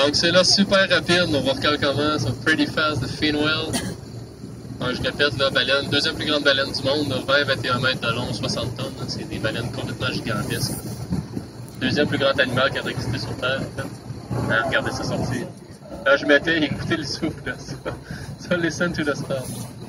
Donc c'est là super rapide, on va voir comment, c'est Pretty Fast de Finwell. Donc, je répète, là, baleine, deuxième plus grande baleine du monde, 20-21 mètres de long, 60 tonnes. C'est des baleines complètement gigantesques. Deuxième plus grand animal qui a existé sur Terre, en fait. Ah, regardez ça sortir. Là, je mettais et écoutez le souffle, là. Ça, listen to the storm.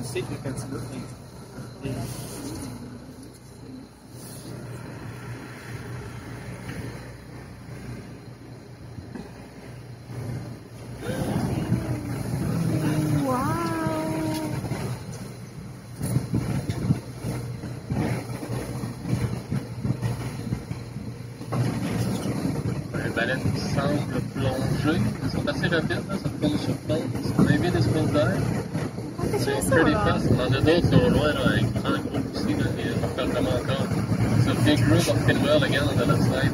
Les baleines qui semblent plonger, elles sont assez rapides, là, ça plonge sur plonge. On a vu des spots d'air. C'est Pretty Fast. On en a d'autres là, au loin, là, avec un groupe aussi, là, et on regarde comment encore. C'est a big group of Finwell again on the left side.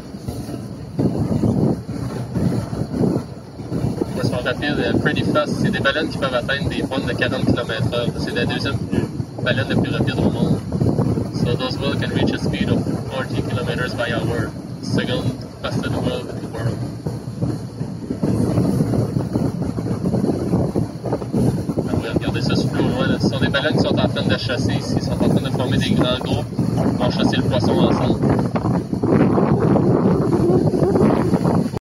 Elles sont rapides, Pretty Fast. C'est des baleines qui peuvent atteindre des pointes de 40 km/h. C'est la deuxième baleine la plus rapide au monde. So those whales can reach a speed of 40 km by hour. Second fastest whale in the world. Regardez ça sur le loin. Ce sont des baleines qui sont en train de chasser ici. Ils sont en train de former des grands groupes. Ils vont chasser le poisson ensemble.